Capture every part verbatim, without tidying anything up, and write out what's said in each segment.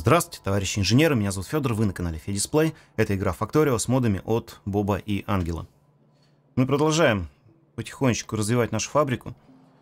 Здравствуйте, товарищи инженеры, меня зовут Федор, вы на канале Федисплей. Это игра Factorio с модами от Боба и Ангела. Мы продолжаем потихонечку развивать нашу фабрику.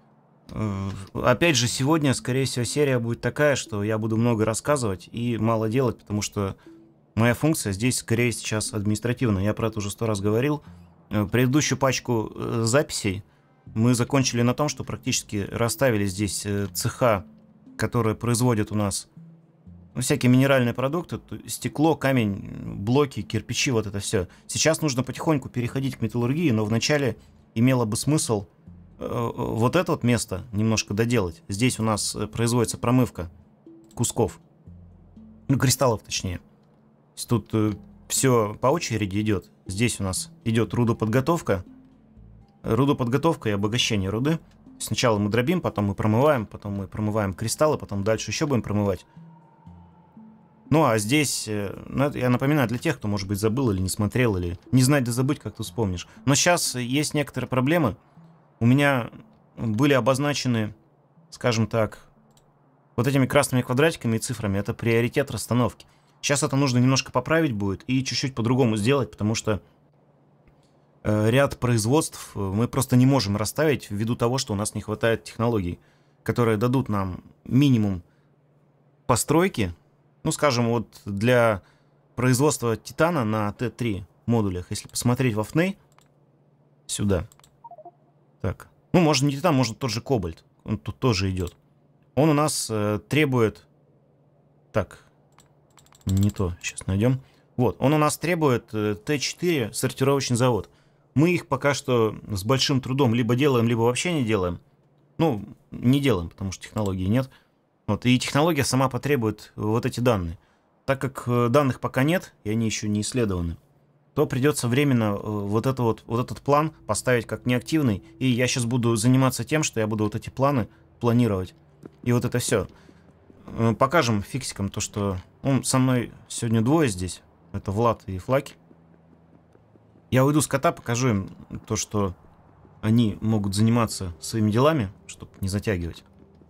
Опять же, сегодня, скорее всего, серия будет такая, что я буду много рассказывать и мало делать, потому что моя функция здесь скорее сейчас административная. Я про это уже сто раз говорил. Предыдущую пачку записей мы закончили на том, что практически расставили здесь цеха, которые производят у нас всякие минеральные продукты, стекло, камень, блоки, кирпичи, вот это все. Сейчас нужно потихоньку переходить к металлургии, но вначале имело бы смысл э, вот это вот место немножко доделать. Здесь у нас производится промывка кусков, ну, кристаллов точнее. Тут э, все по очереди идет. Здесь у нас идет рудоподготовка. Рудоподготовка и обогащение руды. Сначала мы дробим, потом мы промываем, потом мы промываем кристаллы, потом дальше еще будем промывать. Ну, а здесь, ну, я напоминаю для тех, кто, может быть, забыл или не смотрел, или не знать да забыть, как ты вспомнишь. Но сейчас есть некоторые проблемы. У меня были обозначены, скажем так, вот этими красными квадратиками и цифрами. Это приоритет расстановки. Сейчас это нужно немножко поправить будет и чуть-чуть по-другому сделать, потому что э, ряд производств мы просто не можем расставить ввиду того, что у нас не хватает технологий, которые дадут нам минимум постройки. Ну, скажем, вот для производства титана на Т три модулях, если посмотреть во эф эн эй, сюда. Так. Ну, может не титан, может тот же кобальт. Он тут тоже идет. Он у нас э, требует... Так. Не то. Сейчас найдем. Вот. Он у нас требует э, Т четыре сортировочный завод. Мы их пока что с большим трудом либо делаем, либо вообще не делаем. Ну, не делаем, потому что технологии нет. Вот, и технология сама потребует вот эти данные. Так как данных пока нет, и они еще не исследованы, то придется временно вот, это вот, вот этот план поставить как неактивный. И я сейчас буду заниматься тем, что я буду вот эти планы планировать. И вот это все. Покажем фиксикам то, что... Ну, со мной сегодня двое здесь. Это Влад и Флаки. Я уйду с кота, покажу им то, что они могут заниматься своими делами, чтобы не затягивать.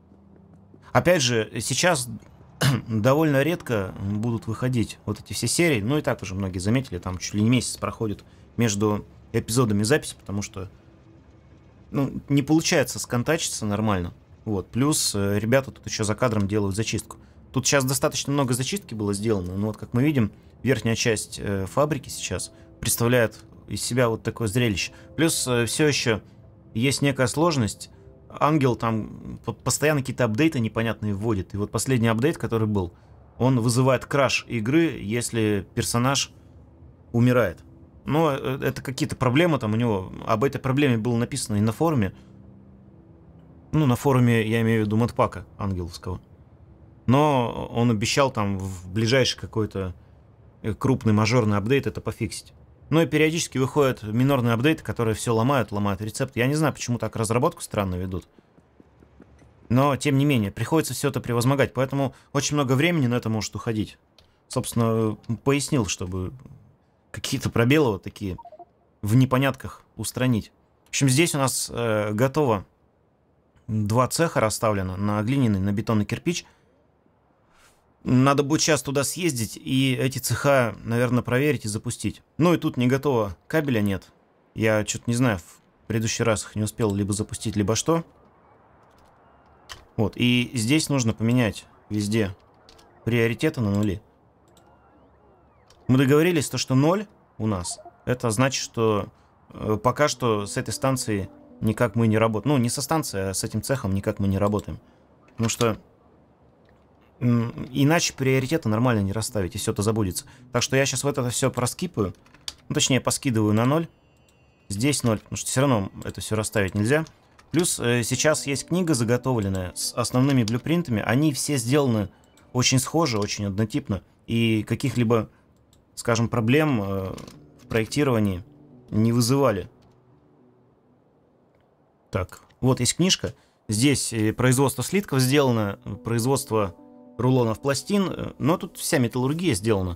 Опять же, сейчас довольно редко будут выходить вот эти все серии. Ну и так уже многие заметили, там чуть ли не месяц проходит между эпизодами записи, потому что ну, не получается сконтачиться нормально. Вот. Плюс э, ребята тут еще за кадром делают зачистку. Тут сейчас достаточно много зачистки было сделано, но вот как мы видим, верхняя часть э, фабрики сейчас представляет из себя вот такое зрелище. Плюс э, все еще есть некая сложность. Ангел там постоянно какие-то апдейты непонятные вводит. И вот последний апдейт, который был, он вызывает краш игры, если персонаж умирает. Но это какие-то проблемы там у него. Об этой проблеме было написано и на форуме. Ну, на форуме я имею в виду модпака ангеловского. Но он обещал там в ближайший какой-то крупный мажорный апдейт это пофиксить. Ну и периодически выходят минорные апдейты, которые все ломают, ломают рецепт. Я не знаю, почему так разработку странно ведут. Но, тем не менее, приходится все это превозмогать. Поэтому очень много времени на это может уходить. Собственно, пояснил, чтобы какие-то пробелы вот такие в непонятках устранить. В общем, здесь у нас э, готово два цеха расставлено на глиняный, на бетонный кирпич. Надо будет сейчас туда съездить и эти цеха, наверное, проверить и запустить. Ну и тут не готово, кабеля нет. Я что-то не знаю, в предыдущий раз их не успел либо запустить, либо что. Вот, и здесь нужно поменять везде приоритеты на нули. Мы договорились, то, что ноль у нас, это значит, что э, пока что с этой станцией никак мы не работаем. Ну, не со станцией, а с этим цехом никак мы не работаем. Потому что... Иначе приоритеты нормально не расставить, и все это забудется. Так что я сейчас вот это все проскипаю. Ну, точнее, поскидываю на ноль. Здесь ноль, потому что все равно это все расставить нельзя. Плюс э, сейчас есть книга заготовленная с основными блюпринтами. Они все сделаны очень схожи, очень однотипно. И каких-либо, скажем, проблем э, в проектировании не вызывали. Так, вот есть книжка. Здесь производство слитков сделано, производство рулонов пластин, но тут вся металлургия сделана.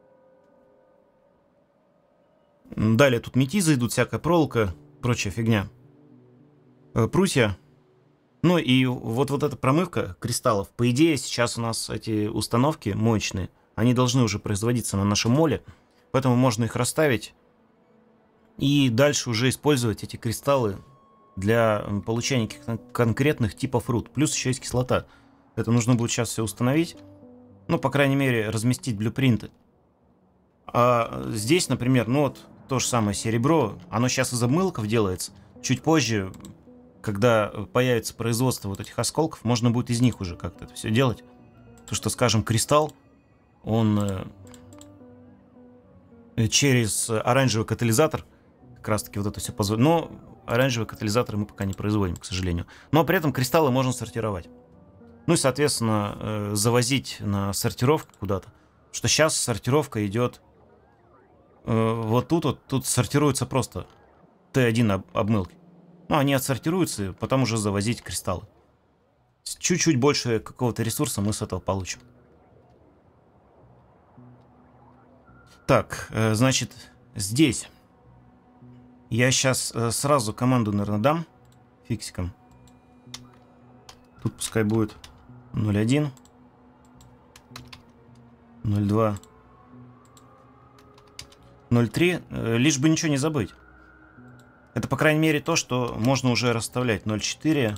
Далее тут метизы идут, всякая проволока, прочая фигня. Прутья Ну и вот, вот эта промывка кристаллов. По идее, сейчас у нас эти установки моечные, они должны уже производиться на нашем моле, поэтому можно их расставить и дальше уже использовать эти кристаллы для получения каких-то конкретных типов руд. Плюс еще есть кислота. Это нужно будет сейчас все установить. Ну, по крайней мере, разместить блюпринты. А здесь, например, ну вот то же самое серебро, оно сейчас из обмылков делается. Чуть позже, когда появится производство вот этих осколков, можно будет из них уже как-то это все делать. То, что, скажем, кристалл, он э, через оранжевый катализатор как раз-таки вот это все позволит. Но оранжевые катализаторы мы пока не производим, к сожалению. Но при этом кристаллы можно сортировать. Ну и, соответственно, э, завозить на сортировку куда-то. Потому что сейчас сортировка идет э, вот тут вот, тут сортируются просто Т один об, обмылки. Ну, они отсортируются, потом уже завозить кристаллы. Чуть-чуть больше какого-то ресурса мы с этого получим. Так, э, значит, здесь я сейчас э, сразу команду, наверное, дам фиксиком. Тут пускай будет ноль один, ноль два, ноль три, э, лишь бы ничего не забыть. Это, по крайней мере, то, что можно уже расставлять. ноль четыре,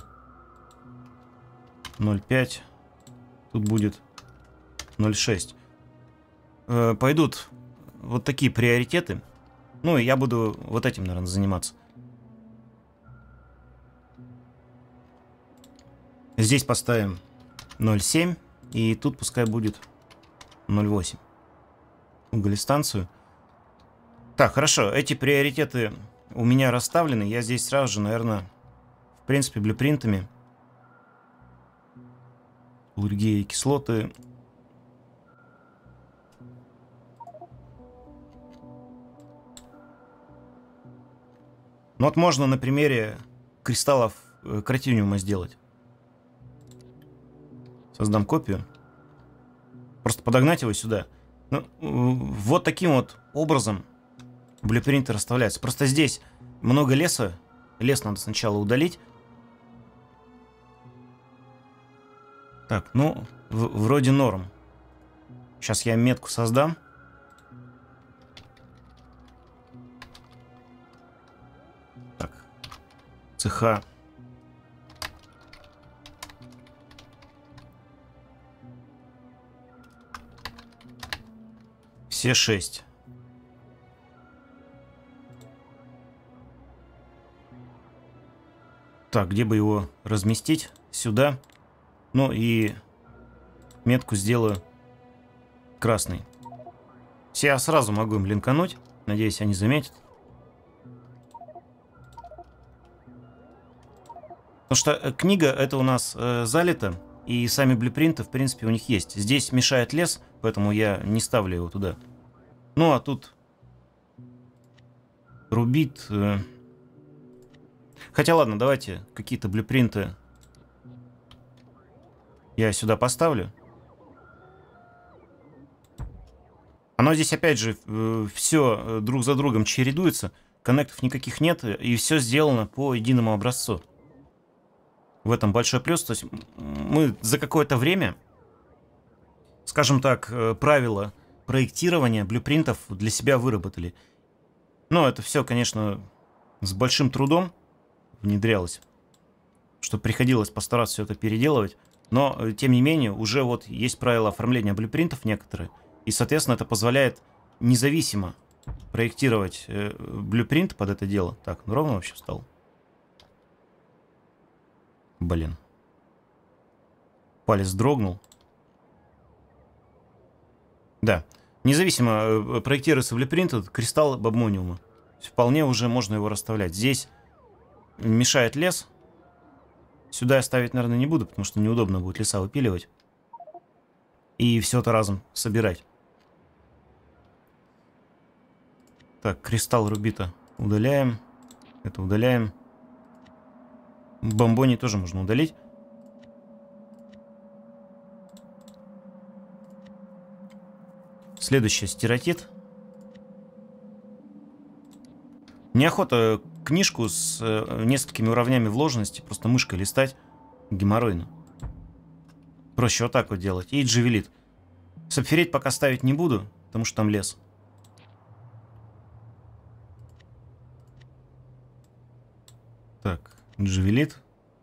ноль пять, тут будет ноль шесть. Э, пойдут вот такие приоритеты. Ну, и я буду вот этим, наверное, заниматься. Здесь поставим ноль семь, и тут пускай будет ноль восемь. Уголестанцию. Так, хорошо, эти приоритеты у меня расставлены. Я здесь сразу же, наверное, в принципе, блюпринтами. Лургия и кислоты. Ну вот можно на примере кристаллов кратиниума сделать. Создам копию. Просто подогнать его сюда. Ну, вот таким вот образом блюпринты расставляются. Просто здесь много леса. Лес надо сначала удалить. Так, ну, в вроде норм. Сейчас я метку создам. Так. Цеха. Все шесть. Так, где бы его разместить? Сюда. Ну и метку сделаю красной. Я сразу могу им линкануть. Надеюсь, они заметят. Потому что книга это у нас э, залита. И сами блюпринты, в принципе, у них есть. Здесь мешает лес, поэтому я не ставлю его туда. Ну, а тут рубит. Э... Хотя, ладно, давайте какие-то блюпринты я сюда поставлю. Оно здесь, опять же, э, все друг за другом чередуется. Коннектов никаких нет, и все сделано по единому образцу. В этом большой плюс. То есть мы за какое-то время, скажем так, правила проектирования блюпринтов для себя выработали. Но это все, конечно, с большим трудом внедрялось, что приходилось постараться все это переделывать. Но, тем не менее, уже вот есть правила оформления блюпринтов некоторые. И, соответственно, это позволяет независимо проектировать э, блюпринт под это дело. Так, ну ровно вообще встал. Блин. Палец дрогнул. Да. Независимо проектируется блюпринт, это кристалл бобмониума. Вполне уже можно его расставлять. Здесь мешает лес. Сюда я ставить, наверное, не буду, потому что неудобно будет леса выпиливать. И все это разом собирать. Так, кристалл рубита удаляем. Это удаляем. Бомбони тоже можно удалить. Следующее, стиротит. Неохота книжку с несколькими уровнями вложенности просто мышкой листать. геморройно. Проще вот так вот делать. И джавелит. Сапфирить пока ставить не буду, потому что там лес. Так, джавелит.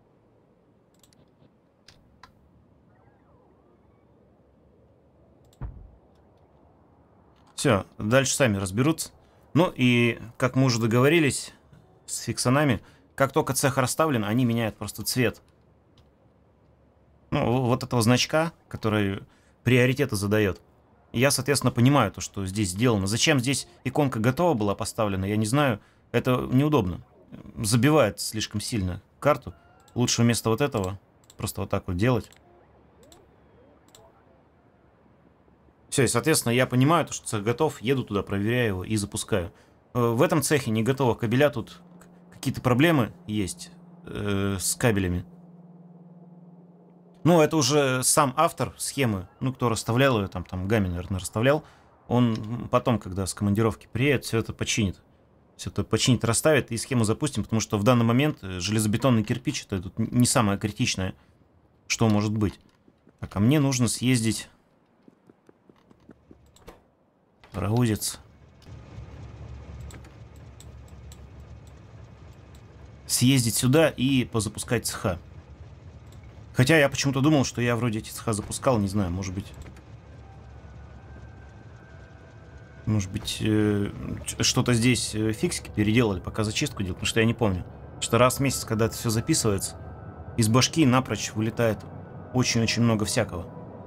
Все, дальше сами разберутся. Ну и, как мы уже договорились с фиксанами, как только цех расставлен, они меняют просто цвет. Ну, вот этого значка, который приоритеты задает. Я, соответственно, понимаю то, что здесь сделано. Зачем здесь иконка готова была поставлена, я не знаю. Это неудобно. Забивает слишком сильно карту. Лучше вместо вот этого просто вот так вот делать. Все, и, соответственно, я понимаю, что цех готов, еду туда, проверяю его и запускаю. В этом цехе не готово кабеля, тут какие-то проблемы есть э, с кабелями. Ну, это уже сам автор схемы, ну, кто расставлял ее, там, там Гамин, наверное, расставлял. Он потом, когда с командировки приедет, все это починит. Все это починит, расставит и схему запустим, потому что в данный момент железобетонный кирпич — это тут не самое критичное, что может быть. Так, а мне нужно съездить... Паровозец. Съездить сюда и позапускать цеха. Хотя я почему-то думал, что я вроде эти цеха запускал, не знаю, может быть... Может быть, э, что-то здесь э, фиксики переделали, пока зачистку делают, потому что я не помню. Что раз в месяц, когда это все записывается, из башки напрочь вылетает очень-очень много всякого.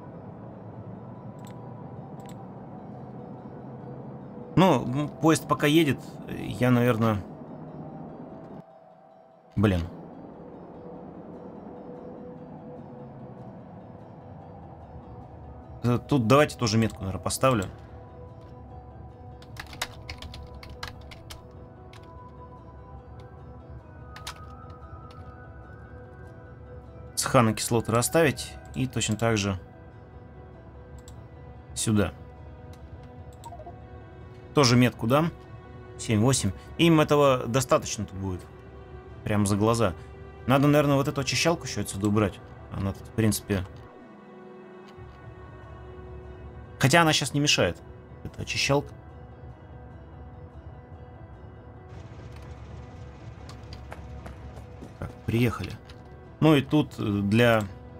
Ну, поезд пока едет, я, наверное... Блин. Тут давайте тоже метку, наверное, поставлю. Цеха на кислоты расставить. И точно так же сюда. Тоже метку дам. семь-восемь. Им этого достаточно тут будет. Прямо за глаза. Надо, наверное, вот эту очищалку еще отсюда убрать. Она тут, в принципе... Хотя она сейчас не мешает. Это очищалка. Так, приехали. Ну и тут для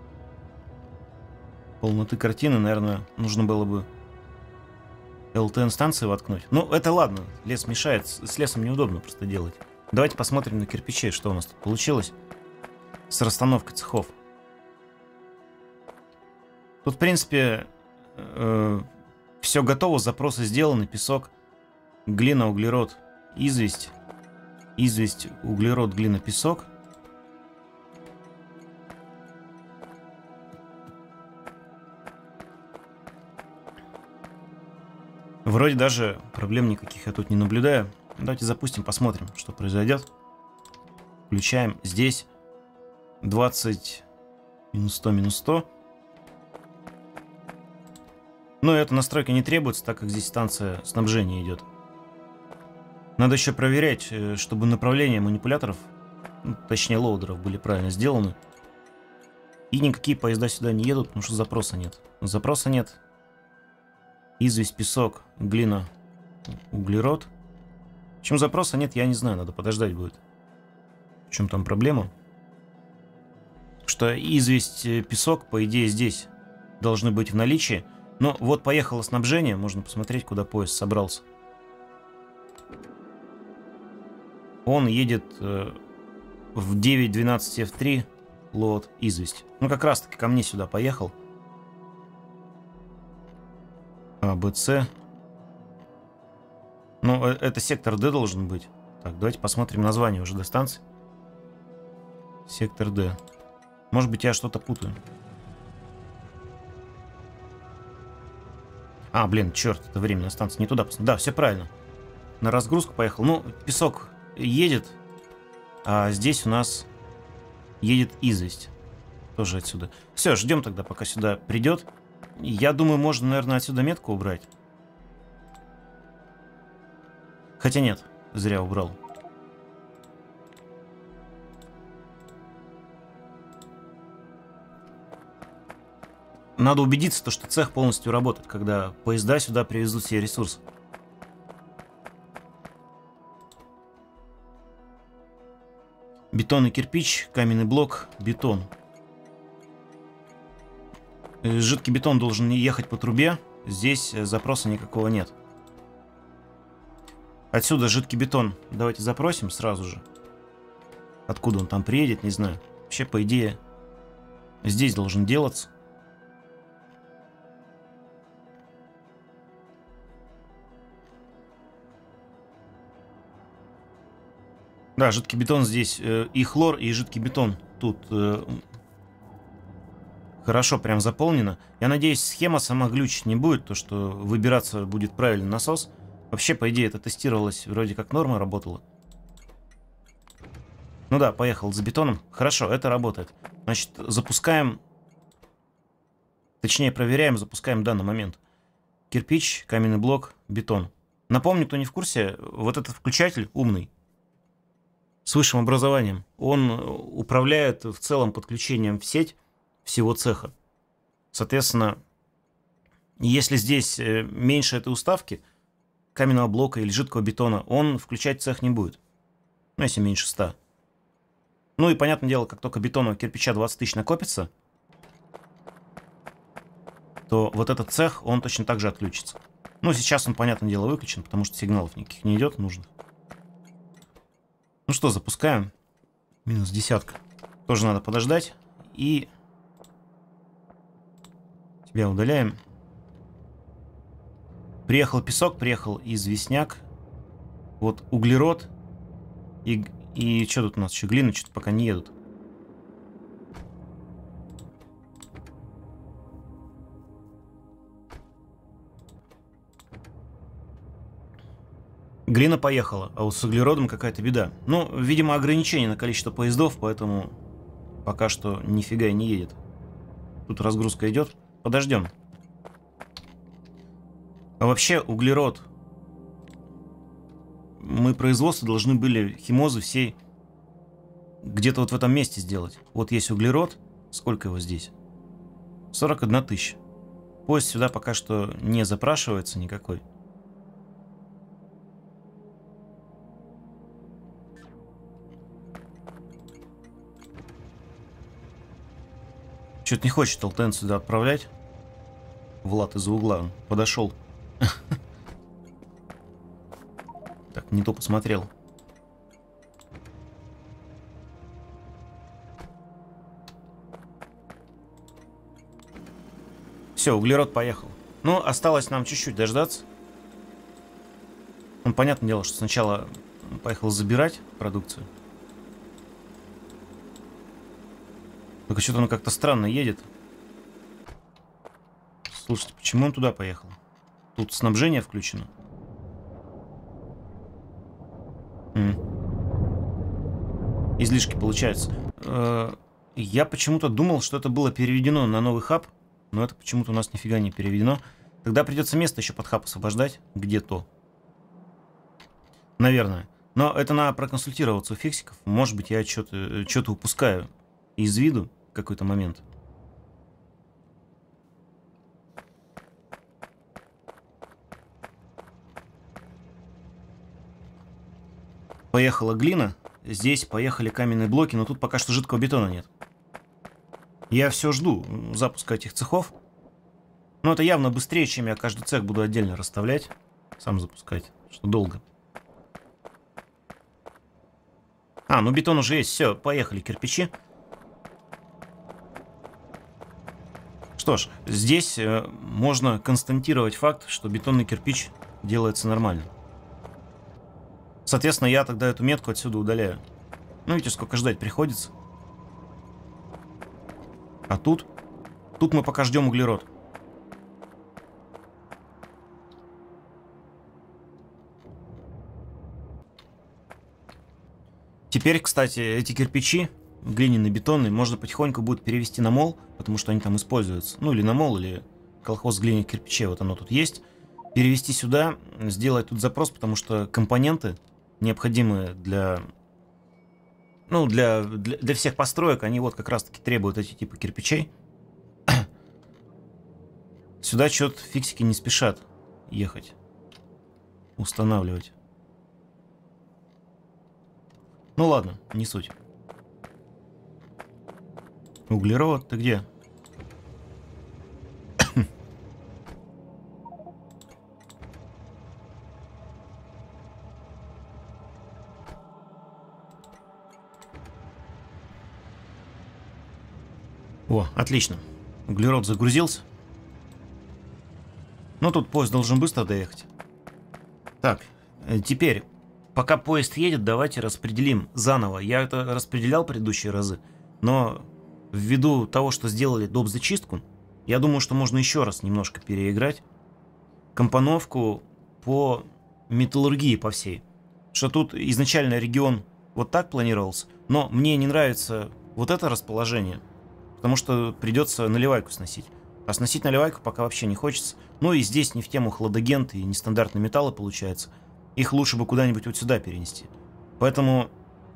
полноты картины, наверное, нужно было бы эл тэ эн-станции воткнуть. Ну, это ладно, лес мешает. С лесом неудобно просто делать. Давайте посмотрим на кирпичи, что у нас тут получилось с расстановкой цехов. Тут, в принципе, э, все готово, запросы сделаны, песок, глина, углерод, известь, известь, углерод, глина, песок. Вроде даже проблем никаких я тут не наблюдаю. Давайте запустим, посмотрим, что произойдет. Включаем здесь двадцать минус сто минус сто. Но эта настройка не требуется, так как здесь станция снабжения идет. Надо еще проверять, чтобы направления манипуляторов, ну, точнее лоудеров, были правильно сделаны. И никакие поезда сюда не едут, потому что запроса нет. Запроса нет. Известь, песок, глина, углерод. В чем запроса нет, я не знаю, надо подождать будет. В чем там проблема? Что известь, песок, по идее, здесь должны быть в наличии. Но вот поехало снабжение, можно посмотреть, куда поезд собрался. Он едет э, в девять двенадцать эф три, лот, известь. Ну, как раз таки ко мне сюда поехал. А, Б, С. Ну, это сектор Д должен быть. Так, давайте посмотрим название уже до станции. Сектор Д. Может быть, я что-то путаю. А, блин, черт, это временная станция. Не туда посмотрим. Да, все правильно. На разгрузку поехал. Ну, песок едет. А здесь у нас едет известь. Тоже отсюда. Все, ждем тогда, пока сюда придет. Я думаю, можно, наверное, отсюда метку убрать. Хотя нет, зря убрал. Надо убедиться, то, что цех полностью работает, когда поезда сюда привезут все ресурсы. Бетон и кирпич, каменный блок, бетон. Жидкий бетон должен ехать по трубе. Здесь запроса никакого нет. Отсюда жидкий бетон давайте запросим сразу же. Откуда он там приедет, не знаю. Вообще, по идее, здесь должен делаться. Да, жидкий бетон здесь. Э, и хлор, и жидкий бетон тут э, хорошо прям заполнено. Я надеюсь, схема сама глючить не будет, то что выбираться будет правильный насос. Вообще, по идее, это тестировалось, вроде как норма работала. Ну да, поехал за бетоном. Хорошо, это работает. Значит, запускаем, точнее проверяем, запускаем в данный момент. Кирпич, каменный блок, бетон. Напомню, кто не в курсе, вот этот включатель умный, с высшим образованием, он управляет в целом подключением в сеть всего цеха. Соответственно, если здесь меньше этой уставки, каменного блока или жидкого бетона, он включать цех не будет. Ну, если меньше ста. Ну и, понятное дело, как только бетонного кирпича двадцать тысяч накопится, то вот этот цех, он точно так же отключится. Ну, сейчас он, понятное дело, выключен, потому что сигналов никаких не идет нужных. Ну что, запускаем. Минус десятка. Тоже надо подождать. И тебя удаляем. Приехал песок, приехал известняк. Вот углерод. И, и что тут у нас еще? Глина что-то пока не едут. Глина поехала, а вот с углеродом какая-то беда. Ну, видимо, ограничение на количество поездов, поэтому пока что нифига и не едет. Тут разгрузка идет. Подождем. А вообще, углерод. Мы производство должны были химозы всей где-то вот в этом месте сделать. Вот есть углерод. Сколько его здесь? сорок одна тысяча. Поезд сюда пока что не запрашивается никакой. Что-то не хочет ЛТН сюда отправлять. Влад из-за угла он подошел. Так, не то посмотрел. Все, углерод поехал. Ну, осталось нам чуть-чуть дождаться. Ну, понятное дело, что сначала поехал забирать продукцию. Только что-то он как-то странно едет. Слушайте, почему он туда поехал? Тут снабжение включено. М. Излишки получается. Э-э- я почему-то думал, что это было переведено на новый хаб. Но это почему-то у нас нифига не переведено. Тогда придется место еще под хаб освобождать. Где-то. Наверное. Но это надо проконсультироваться у фиксиков. Может быть, я что-то что-то упускаю из виду в какой-то момент. Поехала глина. Здесь поехали каменные блоки, но тут пока что жидкого бетона нет. Я все жду запуска этих цехов. Но это явно быстрее, чем я каждый цех буду отдельно расставлять. Сам запускать, что долго. А, ну бетон уже есть. Все, поехали кирпичи. Что ж, здесь э, можно констатировать факт, что бетонный кирпич делается нормально. Соответственно, я тогда эту метку отсюда удаляю. Ну, видите, сколько ждать приходится. А тут? Тут мы пока ждем углерод. Теперь, кстати, эти кирпичи, глиняные, бетонные, можно потихоньку будет перевести на мол, потому что они там используются. Ну, или на мол, или колхоз глиняных кирпичей, вот оно тут есть. Перевести сюда, сделать тут запрос, потому что компоненты, необходимые для... Ну, для, для, для всех построек, они вот как раз-таки требуют эти типы кирпичей. Сюда что-то фиксики не спешат ехать. Устанавливать. Ну ладно, не суть. Углерод, ты где? О, отлично. Углерод загрузился. Ну, тут поезд должен быстро доехать. Так, теперь, пока поезд едет, давайте распределим заново. Я это распределял предыдущие разы, но ввиду того, что сделали доп. Зачистку, я думаю, что можно еще раз немножко переиграть компоновку по металлургии по всей. Что тут изначально регион вот так планировался, но мне не нравится вот это расположение, потому что придется наливайку сносить. А сносить наливайку пока вообще не хочется. Ну и здесь не в тему хладагент и нестандартные металлы получается. Их лучше бы куда-нибудь вот сюда перенести. Поэтому...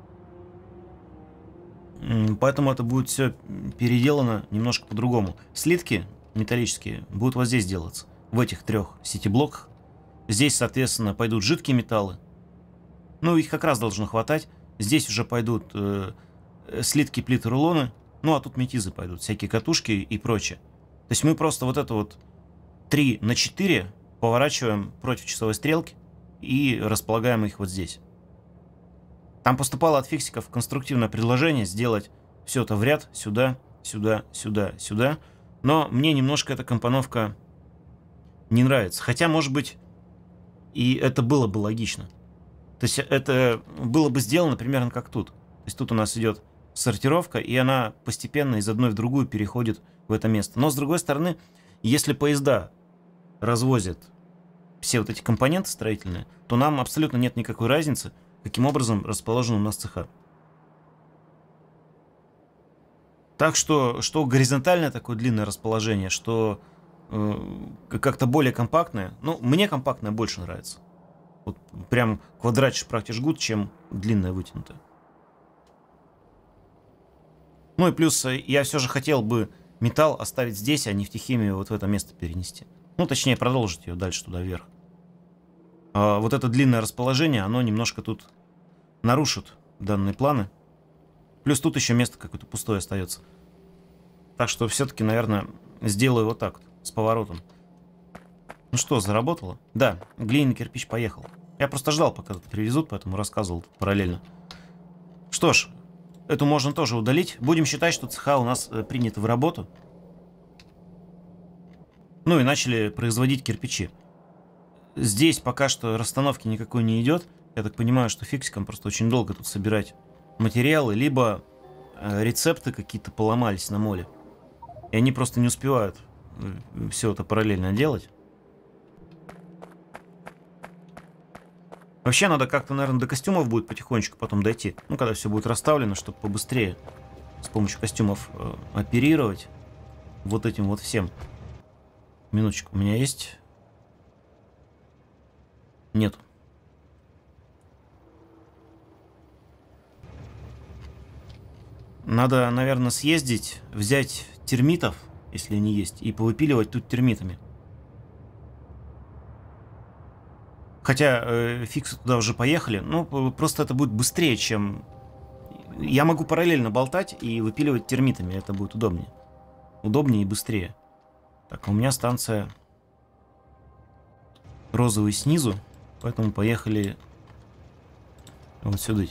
Поэтому это будет все переделано немножко по-другому. Слитки металлические будут вот здесь делаться. В этих трех сити-блоках. Здесь, соответственно, пойдут жидкие металлы. Ну, их как раз должно хватать. Здесь уже пойдут э, слитки, плиты, рулоны. Ну, а тут метизы пойдут. Всякие катушки и прочее. То есть мы просто вот это вот три на четыре поворачиваем против часовой стрелки и располагаем их вот здесь. Там поступало от фиксиков конструктивное предложение сделать все это в ряд сюда, сюда, сюда, сюда. Но мне немножко эта компоновка не нравится. Хотя, может быть, и это было бы логично. То есть это было бы сделано примерно как тут. То есть тут у нас идет сортировка, и она постепенно из одной в другую переходит в это место. Но, с другой стороны, если поезда развозят все вот эти компоненты строительные, то нам абсолютно нет никакой разницы, каким образом расположены у нас цеха. Так что, что горизонтальное такое длинное расположение, что э, как-то более компактное, ну, мне компактное больше нравится. Вот прям квадратишь, практически жгут, чем длинное вытянутое. Ну и плюс я все же хотел бы металл оставить здесь, а нефтехимию вот в это место перенести. Ну, точнее, продолжить ее дальше туда вверх. А вот это длинное расположение, оно немножко тут нарушит данные планы. Плюс тут еще место какое-то пустое остается. Так что все-таки, наверное, сделаю вот так вот, с поворотом. Ну что, заработало? Да, глиняный кирпич поехал. Я просто ждал, пока это привезут, поэтому рассказывал параллельно. Что ж, эту можно тоже удалить. Будем считать, что цеха у нас э, принята в работу. Ну и начали производить кирпичи. Здесь пока что расстановки никакой не идет. Я так понимаю, что фиксикам просто очень долго тут собирать материалы, либо э, рецепты какие-то поломались на моле. И они просто не успевают э, все это параллельно делать. Вообще надо как-то, наверное, до костюмов будет потихонечку потом дойти. Ну, когда все будет расставлено, чтобы побыстрее с помощью костюмов э, оперировать вот этим вот всем. Минуточку, у меня есть? Нет. Надо, наверное, съездить, взять термитов, если они есть, и повыпиливать тут термитами. Хотя э, фиксы туда уже поехали, но просто это будет быстрее, чем... Я могу параллельно болтать и выпиливать термитами, это будет удобнее. Удобнее и быстрее. Так, у меня станция розовый снизу, поэтому поехали вот сюда.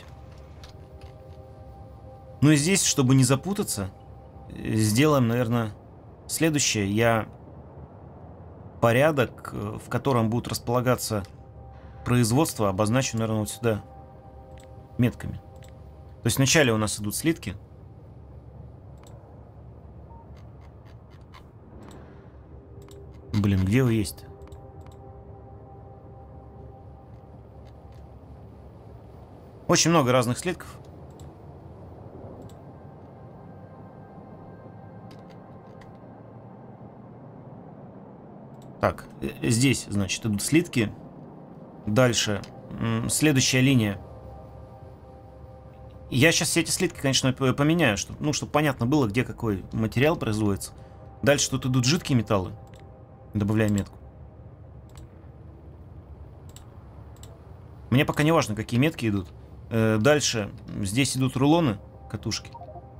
Ну и здесь, чтобы не запутаться, сделаем, наверное, следующее. Я порядок, в котором будут располагаться производства, обозначу, наверное, вот сюда метками. То есть вначале у нас идут слитки. Блин, где вы есть-то? Очень много разных слитков. Так, здесь, значит, идут слитки. Дальше. Следующая линия. Я сейчас все эти слитки, конечно, поменяю, чтобы, ну, чтобы понятно было, где какой материал производится. Дальше тут идут жидкие металлы. Добавляем метку. Мне пока не важно, какие метки идут. Э, дальше здесь идут рулоны, катушки.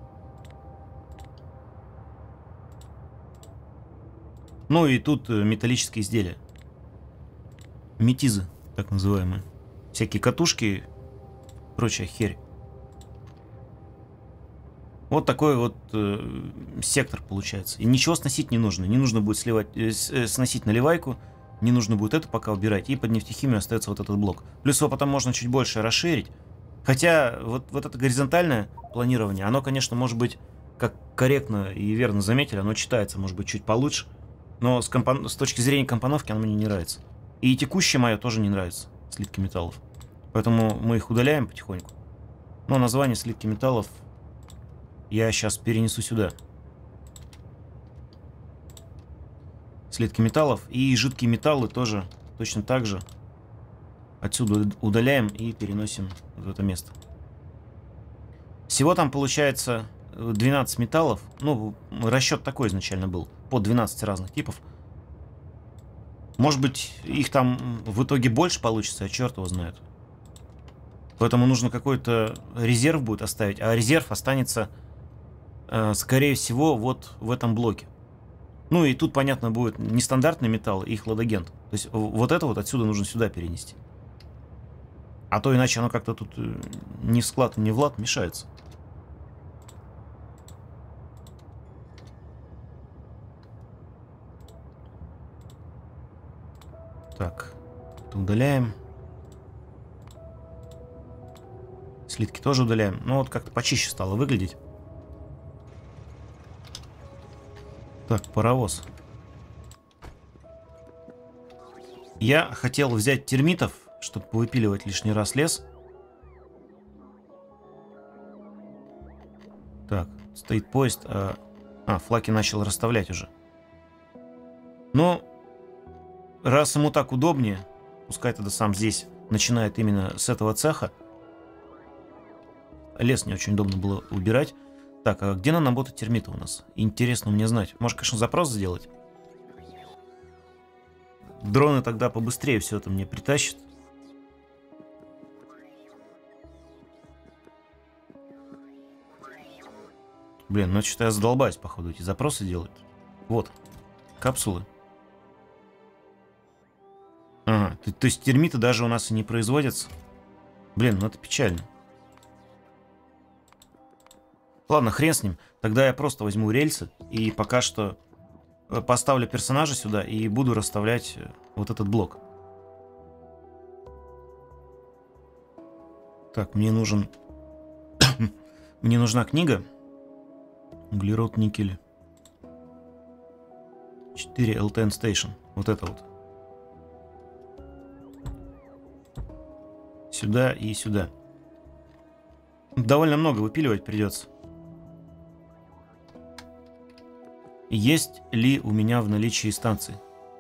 Ну и тут металлические изделия. Метизы, так называемые. Всякие катушки, прочая херь. Вот такой вот э, сектор получается. И ничего сносить не нужно. Не нужно будет сливать, э, сносить наливайку. Не нужно будет это пока убирать. И под нефтехимию остается вот этот блок. Плюс его потом можно чуть больше расширить. Хотя вот, вот это горизонтальное планирование, оно, конечно, может быть, как корректно и верно заметили, оно читается, может быть, чуть получше. Но с, компон... с точки зрения компоновки оно мне не нравится. И текущее мое тоже не нравится, слитки металлов. Поэтому мы их удаляем потихоньку. Но название слитки металлов я сейчас перенесу сюда. Слитки металлов и жидкие металлы тоже точно так же отсюда удаляем и переносим в это место. Всего там получается двенадцать металлов. Ну, расчет такой изначально был. По двенадцать разных типов. Может быть, их там в итоге больше получится, а черт его знает. Поэтому нужно какой-то резерв будет оставить. А резерв останется, э, скорее всего, вот в этом блоке. Ну и тут, понятно, будет нестандартный металл и хладагент. То есть вот это вот отсюда нужно сюда перенести. А то иначе оно как-то тут ни в склад, ни в лад мешается. Так, это удаляем. Слитки тоже удаляем. Ну вот как-то почище стало выглядеть. Так, паровоз. Я хотел взять термитов, чтобы выпиливать лишний раз лес. Так, стоит поезд. А, а флаки начал расставлять уже. Но раз ему так удобнее, пускай тогда сам здесь начинает именно с этого цеха. Лес не очень удобно было убирать. Так, а где наработать термиты у нас? Интересно мне знать. Может, конечно, запрос сделать? Дроны тогда побыстрее все это мне притащат. Блин, ну что-то я задолбаюсь, походу, эти запросы делать. Вот, капсулы. Ага, то, то есть термиты даже у нас и не производятся. Блин, ну это печально. Ладно, хрен с ним. Тогда я просто возьму рельсы и пока что поставлю персонажа сюда и буду расставлять вот этот блок. Так, мне нужен... Мне нужна книга. Углерод, никель. четыре эл десять Station. Вот это вот. Сюда и сюда. Довольно много выпиливать придется. Есть ли у меня в наличии станции?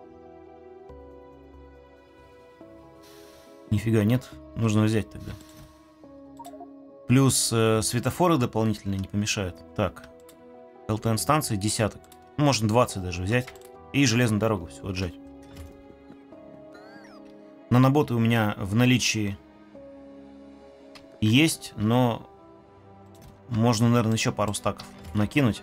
Нифига нет. Нужно взять тогда. Плюс э, светофоры дополнительные не помешают. Так. эл десять станции десяток. Ну, можно двадцать даже взять. И железную дорогу все отжать. Наноботы у меня в наличии есть, но можно, наверное, еще пару стаков накинуть.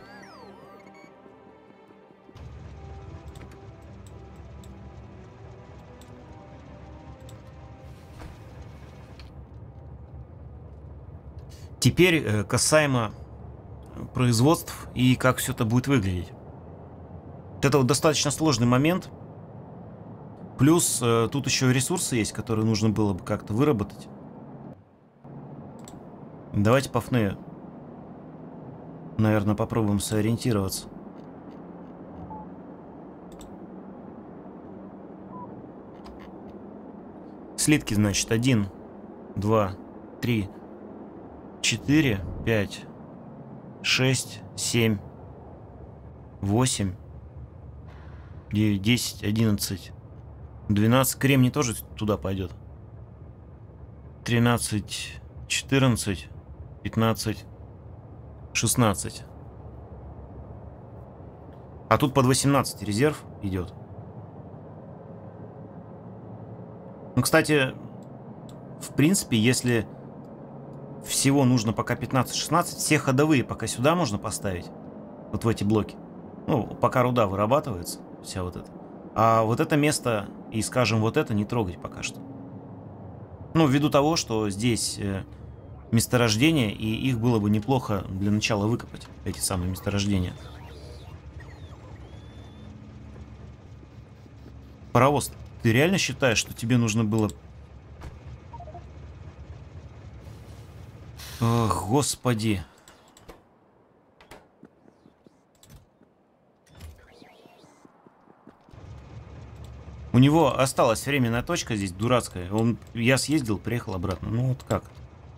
Теперь касаемо производств и как все это будет выглядеть. Это вот достаточно сложный момент. Плюс тут еще ресурсы есть, которые нужно было бы как-то выработать. Давайте по ФНЭ, наверное, попробуем сориентироваться. Слитки, значит, один, два, три, четыре, пять, шесть, семь, восемь, девять, десять, одиннадцать, двенадцать. Кремний тоже туда пойдет. тринадцать, четырнадцать, пятнадцать, шестнадцать. А тут под восемнадцать резерв идет. Ну, кстати, в принципе, если всего нужно пока пятнадцать-шестнадцать, все ходовые пока сюда можно поставить. Вот в эти блоки. Ну, пока руда вырабатывается, вся вот эта. А вот это место и, скажем, вот это не трогать пока что. Ну, ввиду того, что здесь э, месторождения, и их было бы неплохо для начала выкопать, эти самые месторождения. Паровоз, ты реально считаешь, что тебе нужно было... Ох, господи. У него осталась временная точка здесь, дурацкая. Он, я съездил, приехал обратно. Ну вот как?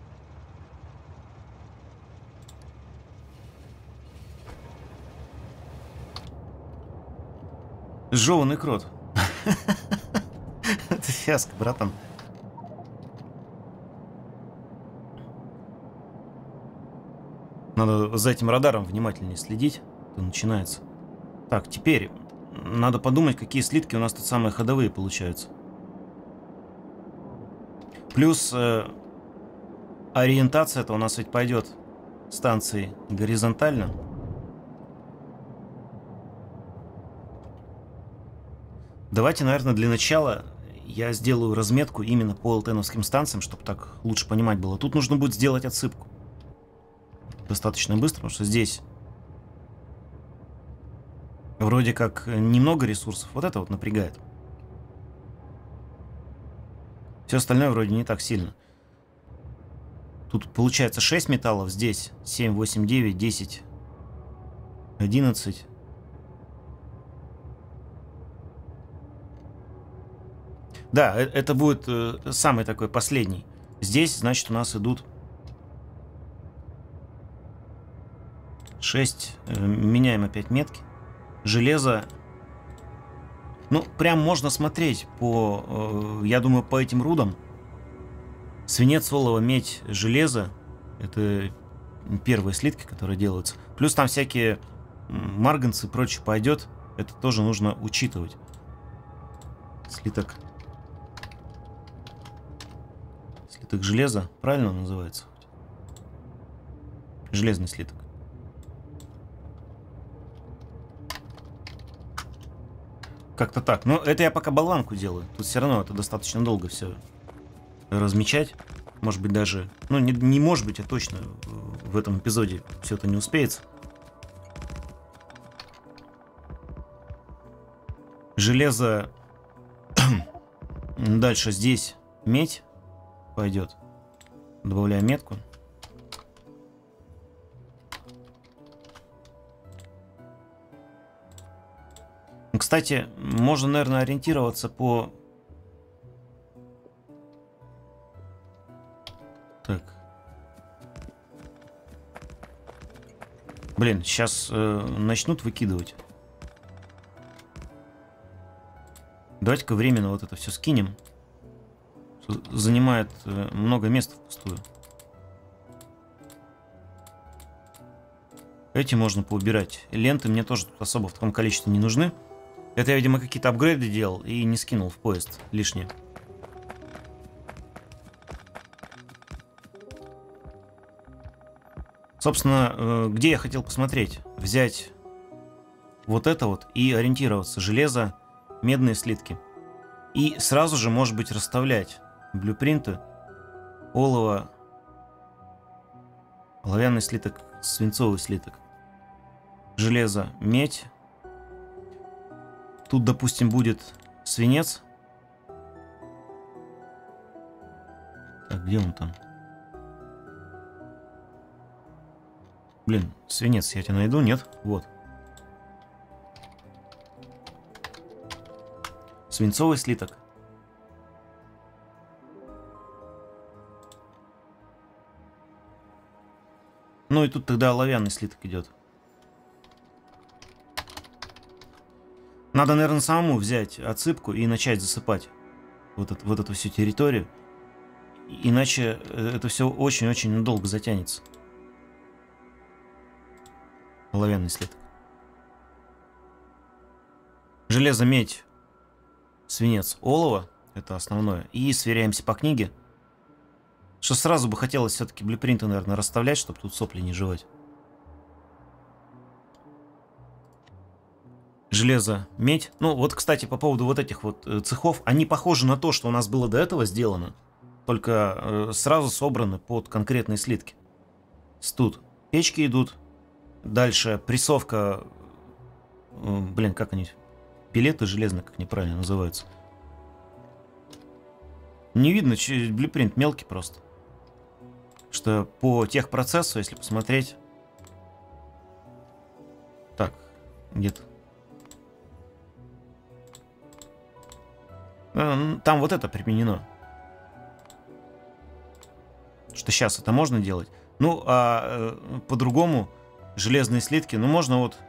Жеванный крот. Это фиаско, братан. Надо за этим радаром внимательнее следить. Это начинается. Так, теперь надо подумать, какие слитки у нас тут самые ходовые получаются. Плюс э, ориентация-то у нас ведь пойдет станции горизонтально. Давайте, наверное, для начала я сделаю разметку именно по алтеновским станциям, чтобы так лучше понимать было. Тут нужно будет сделать отсыпку. Достаточно быстро, потому что здесь вроде как немного ресурсов. Вот это вот напрягает. Все остальное вроде не так сильно. Тут получается шесть металлов, здесь семь, восемь, девять, десять, одиннадцать. Да, это будет э, самый такой последний. Здесь, значит, у нас идут шесть. Э, меняем опять метки. Железо. Ну, прям можно смотреть по, э, я думаю, по этим рудам. Свинец, олово, медь, железо. Это первые слитки, которые делаются. Плюс там всякие марганцы и прочее пойдет. Это тоже нужно учитывать. Слиток. Слиток железа. Правильно он называется? Железный слиток. Как-то так. Но это я пока болванку делаю. Тут все равно это достаточно долго все размечать. Может быть даже... Ну, не, не может быть, а точно в этом эпизоде все это не успеется. Железо... Дальше здесь медь пойдет. Добавляю метку. Кстати, можно, наверное, ориентироваться по... Так. Блин, сейчас э, начнут выкидывать. Давайте-ка временно вот это все скинем. Занимает э, много места впустую. Эти можно поубирать. Ленты мне тоже тут особо в таком количестве не нужны. Это я, видимо, какие-то апгрейды делал и не скинул в поезд лишнее. Собственно, где я хотел посмотреть? Взять вот это вот и ориентироваться. Железо, медные слитки. И сразу же, может быть, расставлять блюпринты. Олово, оловянный слиток, свинцовый слиток. Железо, медь. Тут, допустим, будет свинец. Так, где он там? Блин, свинец я тебя найду, нет? Вот. Свинцовый слиток. Ну и тут тогда оловянный слиток идет. Надо, наверное, самому взять отсыпку и начать засыпать вот, это, вот эту всю территорию. Иначе это все очень-очень надолго затянется. Оловянный слиток. Железо, медь, свинец, олово. Это основное. И сверяемся по книге. Что сразу бы хотелось все-таки блюпринты, наверное, расставлять, чтобы тут сопли не жевать. Железо, медь. Ну, вот, кстати, по поводу вот этих вот э, цехов. Они похожи на то, что у нас было до этого сделано. Только э, сразу собраны под конкретные слитки. Тут печки идут. Дальше прессовка. Э, блин, как они? Пилеты железные, как неправильно называются. Не видно, блюпринт мелкий просто. Что по техпроцессу, если посмотреть. Так, где-то. Там вот это применено. Что сейчас это можно делать. Ну, а э, по-другому железные слитки, ну, можно вот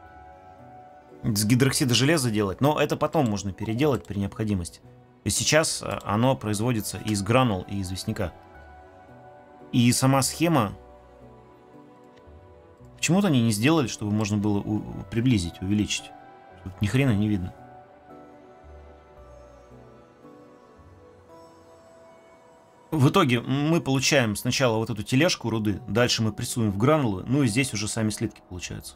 с гидроксида железа делать, но это потом можно переделать при необходимости. И сейчас оно производится из гранул и известняка. И сама схема... Почему-то они не сделали, чтобы можно было у приблизить, увеличить. Тут ни хрена не видно. В итоге мы получаем сначала вот эту тележку руды, дальше мы прессуем в гранулы, ну и здесь уже сами слитки получаются.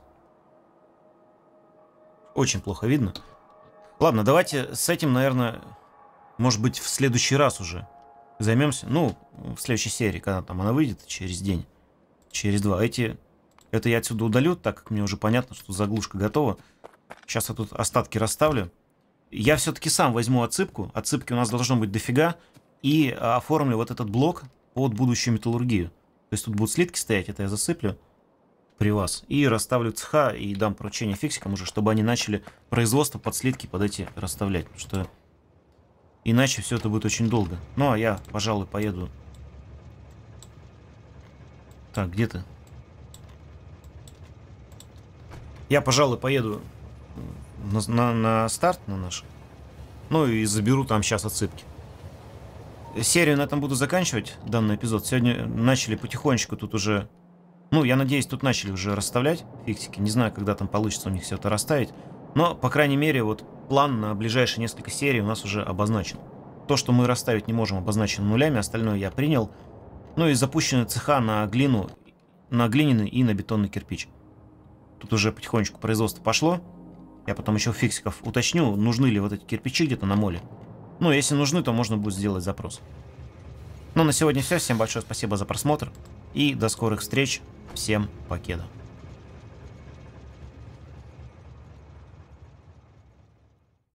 Очень плохо видно. Ладно, давайте с этим, наверное, может быть, в следующий раз уже займемся. Ну, в следующей серии, когда там она выйдет, через день, через два. Эти, это я отсюда удалю, так как мне уже понятно, что заглушка готова. Сейчас я тут остатки расставлю. Я все-таки сам возьму отсыпку. Отсыпки у нас должно быть дофига. И оформлю вот этот блок под будущую металлургию. То есть тут будут слитки стоять, это я засыплю при вас. И расставлю цеха и дам поручение фиксикам уже, чтобы они начали производство под слитки под эти расставлять. Потому что иначе все это будет очень долго. Ну, а я, пожалуй, поеду... Так, где ты? Я, пожалуй, поеду на, на, на старт на наш. Ну, и заберу там сейчас отсыпки. Серию на этом буду заканчивать, данный эпизод. Сегодня начали потихонечку тут уже... Ну, я надеюсь, тут начали уже расставлять фиксики. Не знаю, когда там получится у них все это расставить. Но, по крайней мере, вот план на ближайшие несколько серий у нас уже обозначен. То, что мы расставить не можем, обозначено нулями. Остальное я принял. Ну и запущены цеха на глину, на глиняный и на бетонный кирпич. Тут уже потихонечку производство пошло. Я потом еще фиксиков уточню, нужны ли вот эти кирпичи где-то на моле. Ну, если нужны, то можно будет сделать запрос. Ну, на сегодня все. Всем большое спасибо за просмотр. И до скорых встреч. Всем покеда.